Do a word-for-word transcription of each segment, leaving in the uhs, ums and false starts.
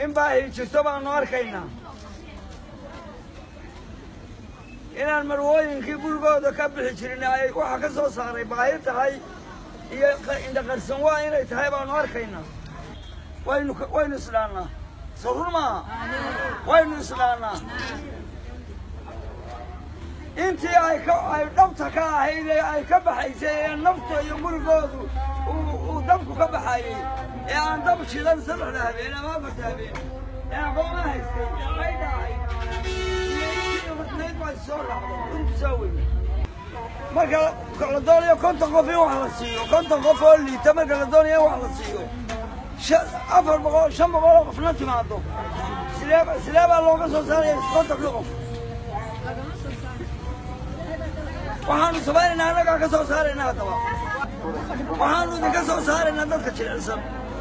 إن باهي جسبا نور كينا إن المروين كي بلغو كبل حجرنا أي وحا كسو صاري باهي تهي هي إن قرسنوا إن تهي با نور كينا وين وين سلانا صورما وين سلانا أنت أي ك أي نبتك هي أي كبحيسي النبت يمرقود ودمك كبحي يعني دم شيلان سرح لهبي أنا ما بتهبي يعني هو ما هيستي ما يدعي ما يصير أنت تسوي ما قال قلدوني كنت قفي وحلسيو كنت قفي اللي تم قلدوني وحلسيو ش أفر بقول شم بقول قفلتي ما عندهم سلاب سلاب الله قصص هذا كنت قلقف وحنا سبارنا أنا كاسو سارنا تبا وحنا كاسو سارنا دتك تشيلسن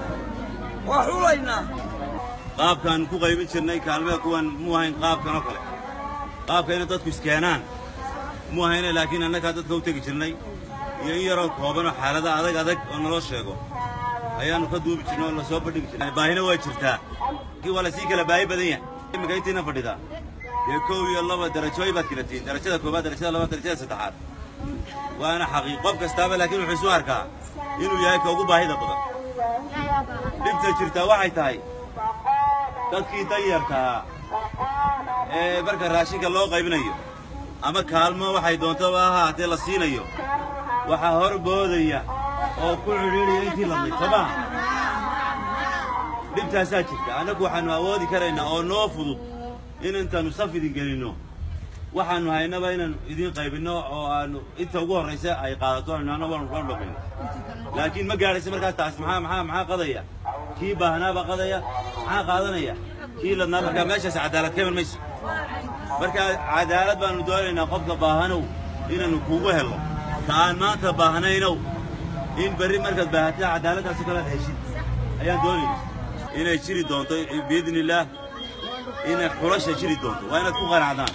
وحولينا قاب كان كو قيبين جرنay kaalme kuwan muu ahayn qaabkan oo kale qaabka in dadku iskeenaan muu ahayn laakiin annaka dadka u tagi jirnay iyo in yaro kooban oo xaalada adag adag oo naloo sheego ayaanu ka duubi jirnay oo la soo badhigi jirnay baahina way jirtaa kii wala si kala baahi badan yahay imika intiina fadhida ee koob iyo laba darajooyin baad kilatiin darajada koobaad darajada labaad darajada saddexaad waana xaqiiqo qof kastaaba laakiin wuxuu soo arkaa inuu yahay ka ugu baahida badan dhibta jirta waxay tahay dadkii danyartaa ee marka raashinka loo qaybinayo ama kaalmo waxay doontaba ha ahaatee la siinayo waxaa hor boodaya oo ku xidhiidhaya intii ladnayd sooma dhibtaasaa jirta annagu waxaanu awoodi karaynaa oo noo fudud in intaanu saf idin gelinno waxaanu haynaba inaan idin qaybinno oo aanu inta ugu horraysa ay qaadato inaana waan waan dhaqin laakiin ma gaadhaysa markaas taas maxaa maxaa maxaa qadaya kii baahnaaba qadaya maxaa qaadanaya kii ladnaa markaa meeshaas cadaalad ka iman mayso marka cadaalad baanu doonaynaa qofka baahanow inaanu kuugu helno ka aan maanta baahnaynow in berri markaad baahatida cadaaladdaasi kala heshid ayaan doonayna inay jiri doonto biidni illaah inay xulasha jiri doonto waa inaad ku qanacdaan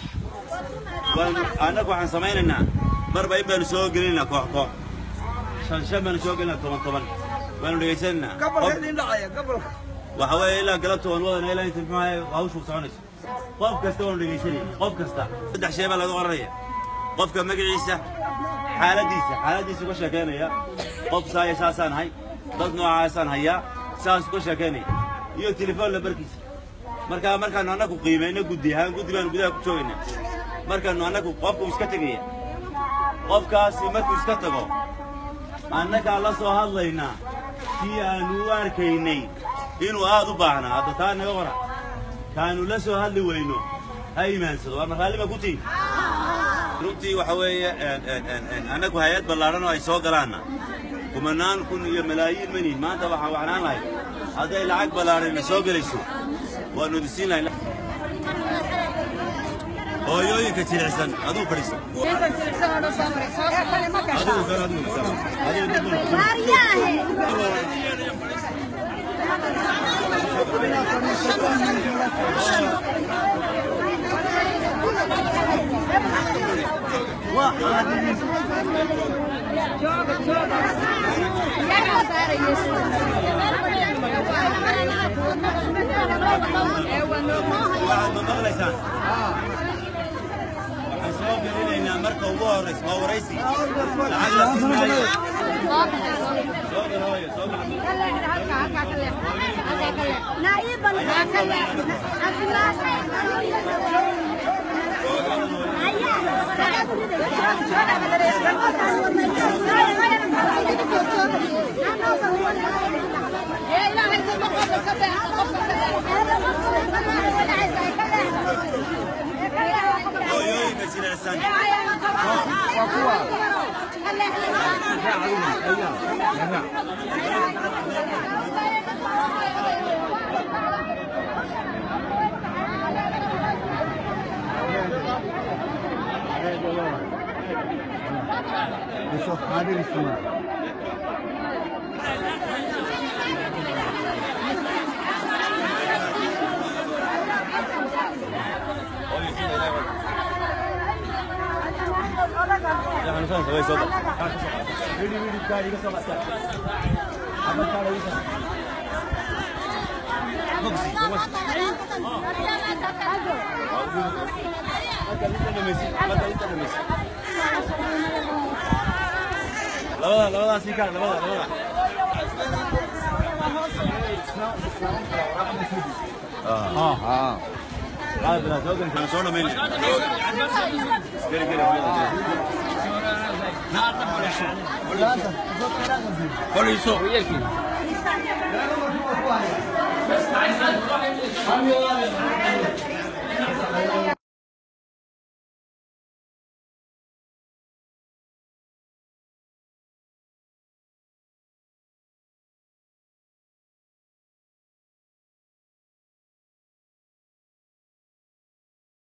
annagu waxaan samaynaynaa marba in baanu soo gelinaynaa koox koox shan shan baanu soo gelinaynaa toban toban waanu dhegaysanaynaa waxa weeye ilaa galabta waan wadana ilaa inta muxuu ahay hawshu soconayso qof kasta waanu dhegaysanayna qof kasta saddex shay baa laga qoranaya qofka magaciisa xaaladiisa xaaladiisa uga sheekeynaya qof saaya saasaan ahay dad noocaasaan hayaa saas uga sheekeynaya iyo telefoon lambarkiisa markaa markaanu annagu qiimayno guddi ahaan guddi baanu gudaha ku joogaynaa markaanu annagu qofku iska tegaya qofkaasi markuu iska tago annagaa la soo hadlaynaa kii aanu u arkaynay inuu aad u baahnaa hadda taa naga qora kaanu la soo hadli weyno ha imaansado waa markaalima ku tiin runtii waxa weeye annagu hay-ad ballaadhan oo ay soo galaanna kumanaan kun iyo malaayiin maniin maanta waxaan wacnaan lahay hadday lacag ballaadhanna soo gelayso waanu idinsiin lahay hooyooyinka jilicsan aduu fadhiiso soo gelinaynaa marka ugu horraysa waa waraysi lacag la siinaayo soo gal hooyo soo gal hooyooyinka jilicsan waa kuwa Eso hadir istiyor. Jangan lupa sebagai sobat. Video video kali ini sobat. Apa kalau ini? labada labada si ka labada labada ah ah ah bla dogan kan soo dhameeyay gari gari na arta bolasha bolasha bolisho yeelkii